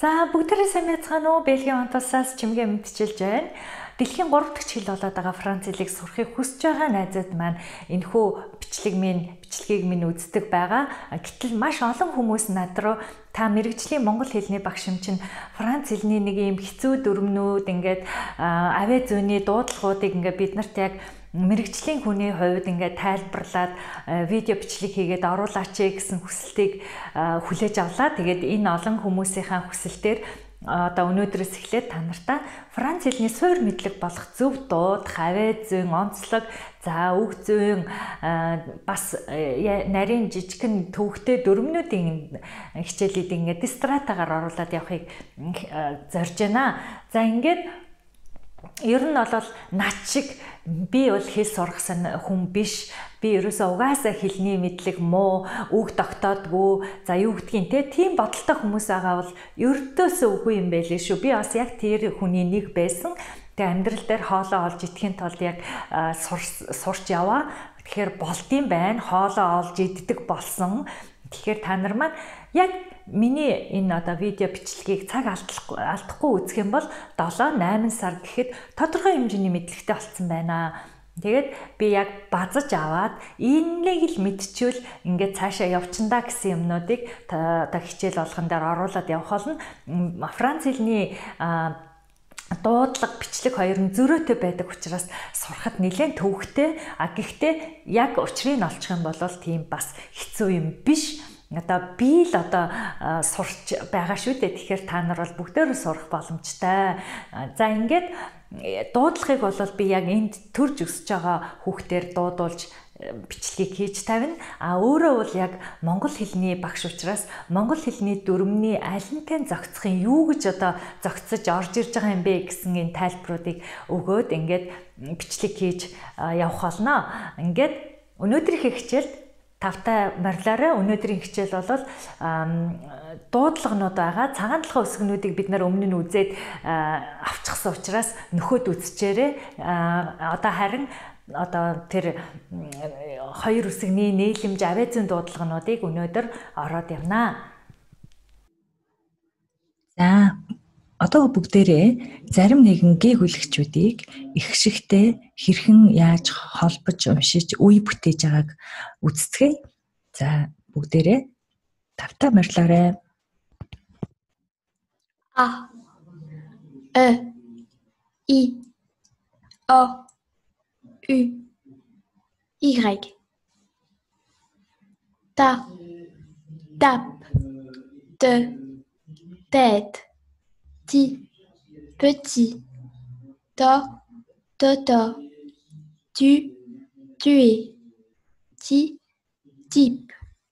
За бүгдээрээ сайн байцгаана уу? Бельгийн онтосаас чимгээ мэдчилж байна. Дэлхийн 3 дахь жил болоод байгаа Франц хэлийг сурахыг хүсэж байгаа найзууд маань энэхүү бичлэгийг минь үздэг байгаа. Гэтэл маш олон хүмүүс над руу та мэрэгжлийн монгол хэлний багш юм чинь Франц хэлний нэг юм хэцүү дүрмнүүд ингээд авээ зүйний дуудлагуудыг ингээд бид нарт яг мэрэгжлийн хүний хувьд ингээд тайлбарлаад видео бичлэг хийгээд оруулаач гэсэн хүсэлтийг хүлээж авлаа. Тэгээд энэ олон хүмүүсийнхаа хүсэлтээр одоо өнөөдрөөс эхлээд та нартай Франц хэлний суур мэдлэг болох зөв дууд, хавээ зүйн, онцлог, за үг зүйн бас нарийн жижигхэн төвхтэй дүрмнүүдийн хичээлийг ингээд дистратагаар оруулаад явахыг зорж байна. За ингээд ер нь бол над шиг би бол хэл сурах хүн биш. Би ерөөсөө угаасаа хэлний мэдлэг муу, үг тогтоодгүй. За юу гэдгийг те тийм бодолтой хүмүүс байгаа бол ердөөсөө үгүй юм байлээ шүү. Би бас яг тэр хүний нэг байсан. Тэгээ амьдрал дээр хоолоо олж идэхин тулд яг сурч яваа. Тэгэхээр болдсон байна. Хоолоо олж иддэг болсон. Тэгэхээр та нар маань яг миний энэ одоо видео бичлэгийг цаг алдахгүй үзэх юм бол 7-8 сар гэхэд тодорхой хэмжээний мэдлэгтэй болцсон байна. Тэгээд би яг базаж аваад энийг л мэдчихвэл ингээд цаашаа явчандаа гэсэн юмнуудыг одоо хичээл болгон дээр оруулаад явах болно. Франц хэлний дуудлага, бичлэг хоёр нь зөрөөтэй байдаг учраас сурахад нэлээд төвөгтэй. Гэхдээ яг учрыг нь олчих юм бол тийм бас хэцүү юм биш. Одоо би л одоо сурч байгаа шүү дээ. Тэгэхээр та нар бол бүгдээрээ сурах боломжтой. За ингээд дуудлагыг бол би яг энд төрж өсөж байгаа хүүхдээр дуудуулж бичлэгийг хийж тавина. Өөрөө бол яг монгол хэлний багш учраас монгол хэлний дүрмний аль нэтэн зохицохын юу гэж одоо зохицож орж ирж байгаа юм бэ гэсэн энэ тайлбаруудыг өгөөд ингээд бичлэг хийж явах болно. Ингээд өнөөдрийнхээ хичээлд тавтай морилаарай. Өнөөдрийн хичээл бол дуудлагнууд байгаа. Цагаан толгой өсгөнүүдийг бид нар өмнө нь үзээд авчихсан учраас нөхөд үзчихээрээ одоо харин тэр хоёр үсгний нээлэмж авээ зүйн дуудлагнуудыг өнөөдөр ороод явнаа. За одоо бүгдээрээ зарим нэгэн гээ хүлэгчүүдийг их шигтэй хэрхэн яаж холбож уншиж үе бүтээж байгааг үздэцгээе. За бүгдээрээ тавтай морилоорой. A, E, I, O, U, Y. Ta, tape, te, tête. Ti, petit, to, toto, tu, tuer, ti, type.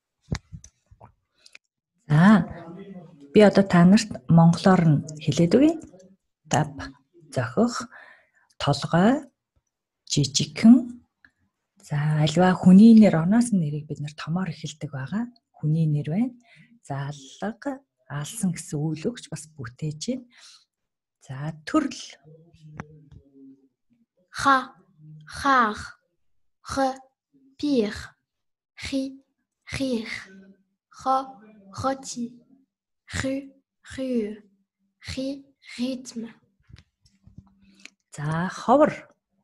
За би одоо та нарт монголоор нь хэлээд өгье. Тап зохих, толгой, жижигхэн. За альва хүний нэр оноос нэрийг бид нэр томоор эхэлдэг байгаа. Хүний нэр байна. За алга, алсан гэсэн үйл өгч бас бүтээж байна. За төрөл. Ха, хаар, ре, pire, ri, rire, ro, rôti, rue, rue, ri, rythme. За ховор.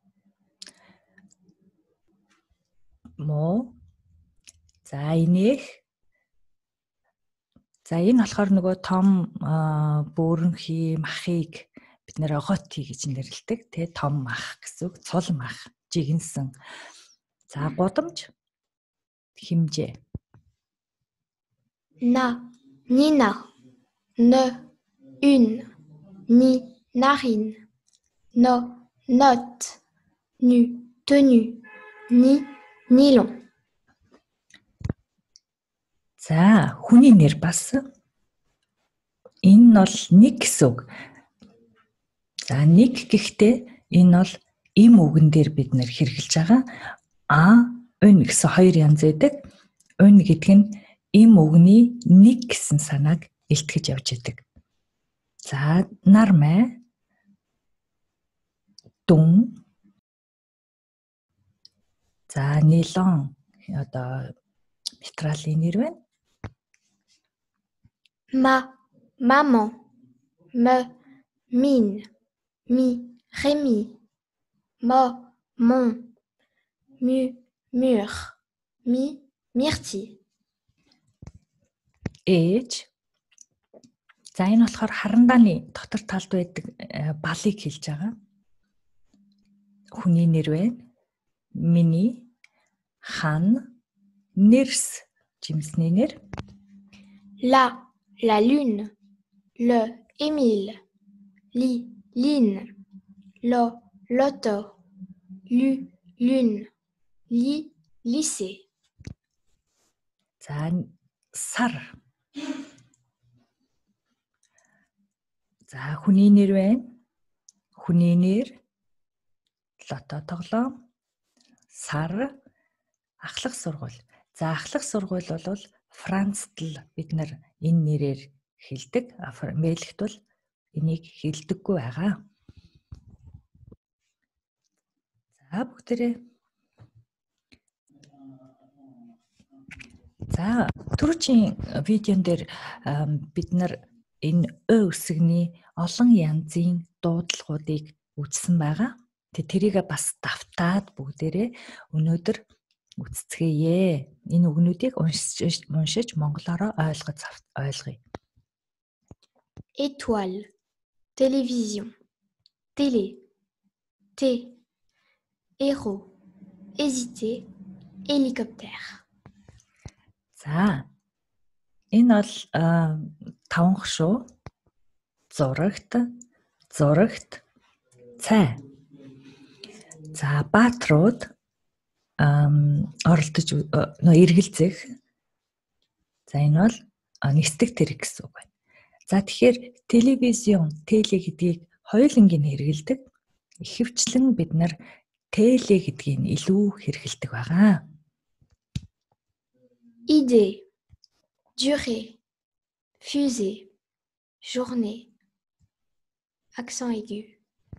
Муу. За инээх. За энэ болохоор нөгөө том бөөрөнхий махыг бид нэр оготи гэж нэрлэдэг. Тэ том мах гэсэн үг. Цул мах, жигэнсэн. За гудамж. Химжээ. Na, nina, ne, une, ni, narine, no, note, nu, tenue, ni, nylon. За хүний нэр бас энэ бол нэг гэсэн үг. За нэг гэхдээ энэ бол им үгэн дээр бид нэр хэрэгжилж байгаа. Өн гэсэн хоёр янз байдаг. Өн гэдэг нь им үгний нэг гэсэн санааг илтгэж явж идэг. За нармай, дүн. За нилон одоо метралийн нэр байна. Ma, maman, me, mine, mi, Rémi, mo, mon, mu, mur, mi, myrtille. Ээж. За энэ болохоор харандааны дотор талд байдаг балыг хэлж байгаа. Хүний нэр байна. Миний, хан, нэрс жимсний нэр. La lune, le, Émile, li, line, lo, loto, lu, lune, li, lycée. За сар. За хүний нэр байна. Хүний нэр, лото тоглоом, сар, ахлах сургууль. За ахлах сургууль бол Францд л бид нар энэ нэрээр хэлдэг. Америкт бол энийг хэлдэггүй байгаа. За бүгдээрээ. За түрүүчийн видеон дээр бид нар энэ ö үсэгний олон янзын дуудлагуудыг үзсэн байгаа. Тэрийг бас давтаад бүгдээрээ өнөөдөр үцэцгээе. Энэ үгнүүдийг уншиж монголоор ойлгоё. Étoile, télévision, télé, thé, héros, hésiter, hélicoptère. За энэ бол таван шүү. Зурагт, цай. За баатрууд оролдож эргэлзэх. За энэ бол нисдэг тэрэг гэсэн үг байна. За тэгэхээр телевизион, теле гэдгийг хоёулангийн хэрэгэлдэг. Ихэвчлэн бид нар теле гэдгийг илүү хэрэгэлдэг байгаа. Idée, durée, fusée, journée, accent aigu.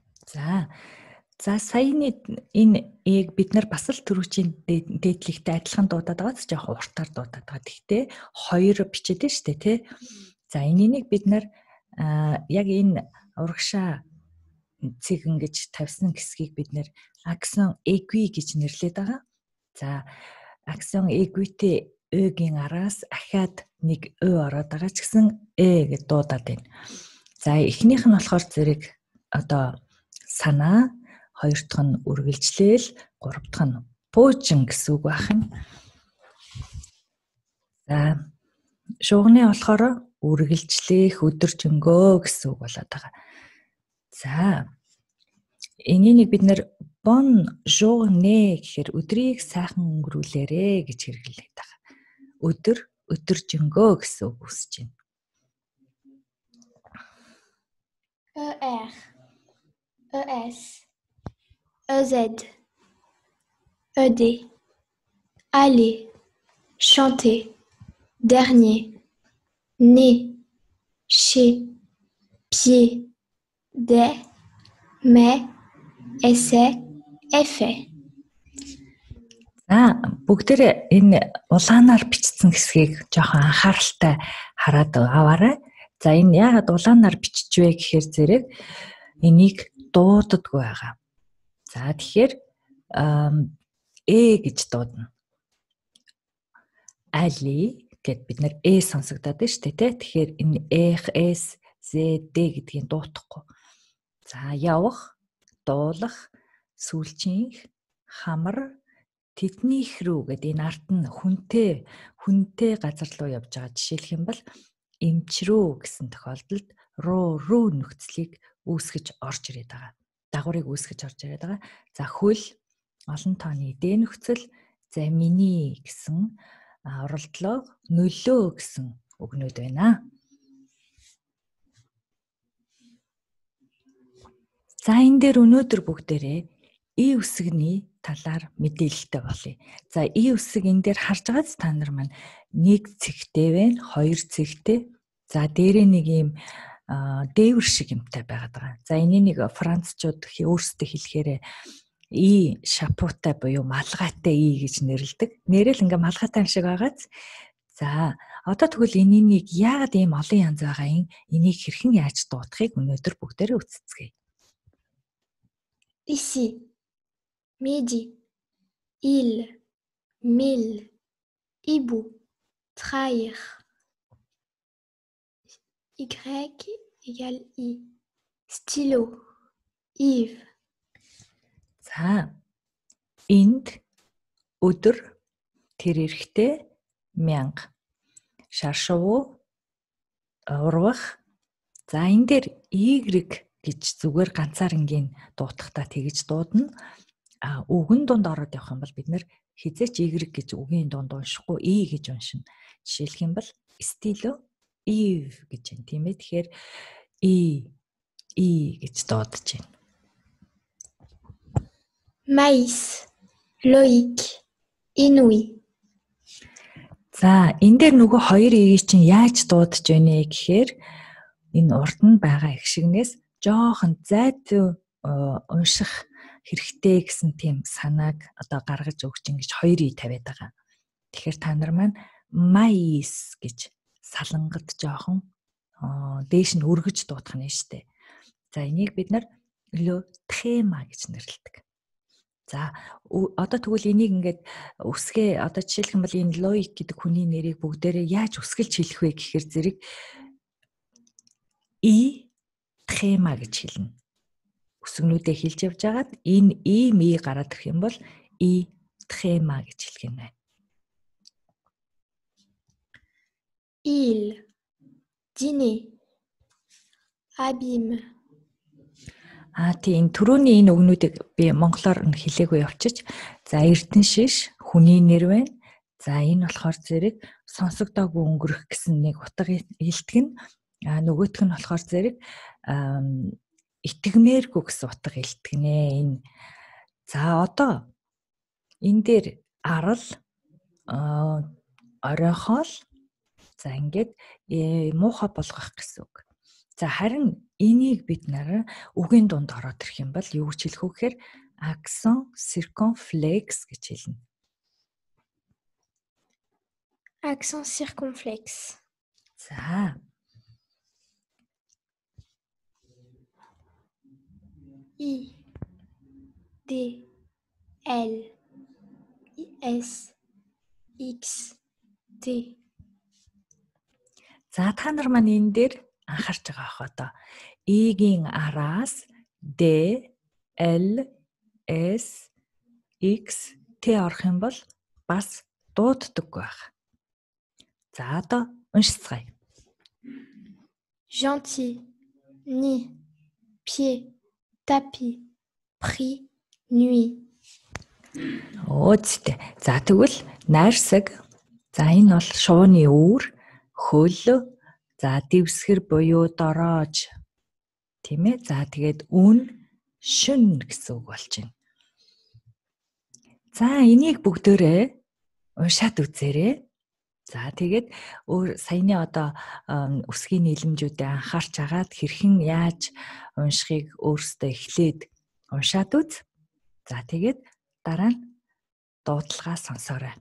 За саяны энэ ийг бид нар бас л түрүүчийн дээдлэгтэй адилхан дуудаад байгаа ч жоохон уртаар дуудаад байгаа. Гэхдээ хоёр бичээд байна шүү дээ, тий. За энийг бид нар яг энэ урагшаа цэгэн гэж тавьсан хэсгийг бид нар accent aigu гэж нэрлэдэг байгаа. За accent aiguтэй ö-гийн араас ахаад нэг ö ороод байгаа ч гэсэн гэж дуудаад байна. За эхнийх нь болохоор зэрэг одоо санаа, хоёр дахь нь үргэлжлэл, гурав дахь нь пуужин гэсэн үг байна. За шуугны болохоор үргэлжлэх, өдөржингөө гэсэн үг болоод байгаа. За энийг бид нэр bon journée гэхээр өдрийг сайхан өнгөрүүлээрэ гэж хэрэглээд байгаа. Өдөржингөө гэсэн үг үсэж байна. ER, ES, EZ, ED, aller, chanter, dernier, né, chez, pied, des, mais, essai, effet. Бүгдээр энэ улаанаар бичсэн хэсгийг жоохон анхааралтай хараад аваарай. За энэ яагаад улаанаар биччихвэ гэхээр зэрэг энийг дууддаггүй байгаа. За тэгэхээр гэж дуудана. Али гэд бид нэр сонсогдоод байна шүү дээ, тий. Тэгэхээр энэ S, Z, D гэдгийг дуутахгүй. За явах, дуулах, сүүлчийнх, хамар, тэднийх рүү гэдэг энэ арт нь хүнтэй газар руу явж байгаа. Жишээлх юм бол эмчрүү гэсэн тохиолдолд руу нөхцөлийг үүсгэж орж ирээд байгаа. Дагаврыг үүсгэж орж ирээд байгаа. За хөл, олон тооны дэ нөхцөл, за миний гэсэн оролдлого, нөлөө гэсэн үгнүүд байна. За энэ дээр өнөөдөр бүгдээрээ и үсэгний талаар мэдээлэлтэй болъё. За и үсэг энэ дээр харж байгааз та нар маань нэг цэгтэй байна, хоёр цэгтэй. За дээрээ нэг юм дээвэр шиг юмтай байгаад байгаа. За энийг нэг францчууд өөрсдөө хэлэхээр и шапуутай буюу малгайтай и гэж нэрлэдэг. Нэрэл ингээ малгайтай шиг байгааз. За Одоо тэгвэл энэнийг яагаад ийм олон янз байгаа юм? Энийг хэрхэн яаж дуудахыг өнөөдөр бүгдээрээ үздцгээе. Ici, midi, il, mille, hibou, trahir. Y égale I. Stylo, Yves. За энд өдөр тэр эрэхтэй 1000 шаршуу урвах. За энэ дээр Y гэж зүгээр ганцаарнгийн дуутахтаа тэгж дуудана. Үгэн дунд ороод явах юм бол бид нэр хизээч Y гэж үгийн дунд уншихгүй I гэж уншина. Жишээлх юм бол стило Yves гэж байна тийм ээ. Тэгэхээр I гэж дуудаж байна. Maïs, Loïc, Inouï. За энэ дээр нөгөө хоёр I-ийг чинь яаж дуудаж байна гэхээр энэ урд нь байгаа их шигнээс жоохон зайдуу унших хэрэгтэй гэсэн тийм санааг одоо гаргаж өгч ингэж хоёр I тавиад байгаа. Тэгэхээр та нар маань mais гэж салангад жоохон дээш нь өргөж дуудах нь штэ. За энийг бид нар le tréma гэж нэрлэдэг. За одоо тэгвэл энийг ингээд үсгээ одоо жишээлх юм бол энэ Loïc гэдэг хүний нэрийг бүгдээрээ яаж үсгэлж хэлэх вэ гэхээр зэрэг I tréma гэж хэлнэ. Үсгнүүдээ хэлж явж байгаад энэ I ми гараад ирэх юм бол I tréma гэж хэлэх юм байна. Il, dîner, abîme. Тийм түрүүний энэ үгнүүдийг би монголоор нь хэлээгүй явчих. За эрдэн шиш хүний нэр байна. За энэ болохоор зэрэг сонсогдоогүй өнгөрөх гэсэн нэг утга илтгэн. Нөгөөх нь болохоор зэрэг итгэмээргүй гэсэн утга илтгэнэ энэ. За одоо энэ дээр арал оройхоол за ингээд муухай болгох гэсэн үг. За харин энийг бид нараа үгийн дунд ороод ирэх юм бол юу гэж хэлэх вэ гэхээр accent circonflexe гэж хэлнэ. Accent circonflexe. За I, D, L, S, X, T. За та нар маань энэ дээр анхаарч байгаа ах одоо I-гийн араас D, L, S, X, T орох юм бол бас дууддаг байх. За одоо уншицгаая. Gentil, nid, pied, tapis, prix, nuit. Өөцтэй. За тэгвэл найрсаг. За энэ бол шувууны үүр, хөл. За дэвсгэр буюу дороож. Тийм ээ. За тэгээд үн шүн гэсэн үг болж байна. За энийг бүгдээрээ уншаад үзээрэй. За тэгээд саяны одоо үсгийн нийлэмжүүдэд анхаарч агаад хэрхэн яаж уншихыг өөрсдөө эхлээд уншаад үз. За тэгээд дараа нь дуудлагаа сонсоорой.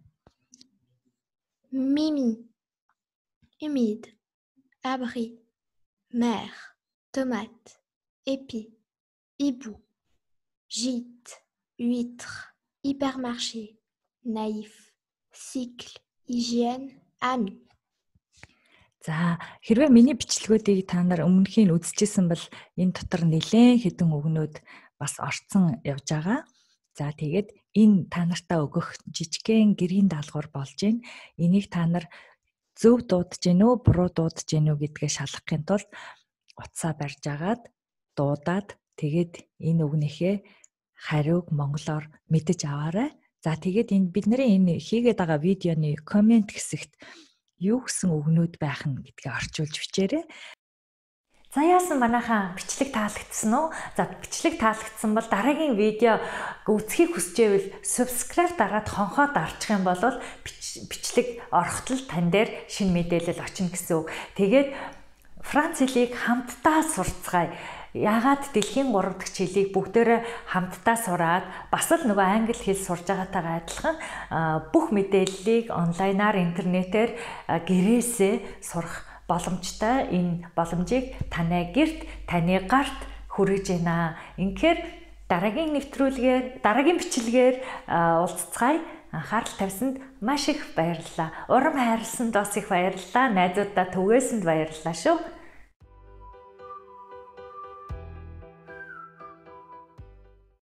Mimi, humide, abri, mer, tomate, épi, hibou, gîte, huître, hypermarché, naïf, cycle, hygiène, ami. За хэрвээ миний бичлэгүүдийг та нар өмнөхийн үзчихсэн бол энэ дотор нэлээд хэдэн үгнүүд бас орцсон явж байгаа. За тэгээд энэ та нартаа өгөх жижигхэн гэрийн даалгавар болж байна. Энийг та нар зөв дуудаж гин үү, буруу дуудаж гин үү гэдгээ шалгахын тулд утсаа барьж агаад дуудаад тэгээд энэ үгнийхээ хариуг монголоор мэдэж аваарай. За тэгээд энэ бидний энэ хийгээд байгаа видеоны коммент хэсэгт юу гэсэн үгнүүд байх нь гэдгээ орчуулж бичээрэй. За яасан манайхаа бичлэг таалагдсан уу? За бичлэг таалагдсан бол дараагийн видео үзхийг хүсэж байвал subscribe дараад хонхоо дарчих юм бол бичлэг орохтол тань дээр шинэ мэдээлэл очино гэсэн үг. Тэгээд Франц хэлийг хамтдаа сурцгаая. яагаад дэлхийн 3 дахь жилийг бүгдээрээ хамтдаа сураад бас л нөгөө англи хэл сурж байгаагаатай адилхан бүх мэдээллийг онлайнаар интернетээр гэрээсээ сурах боломжтой. Энэ боломжийг таны гэрт, таны гарт хүргэж байна. Инхээр дараагийн нэвтрүүлгээр, дараагийн бичлэгээр уулзцгаая. Анхаарал тавьсанд маш их баярлалаа. Урам хайрлсанд бас их баярлалаа. Найзуудаа түгээсэнд баярлалаа шүү.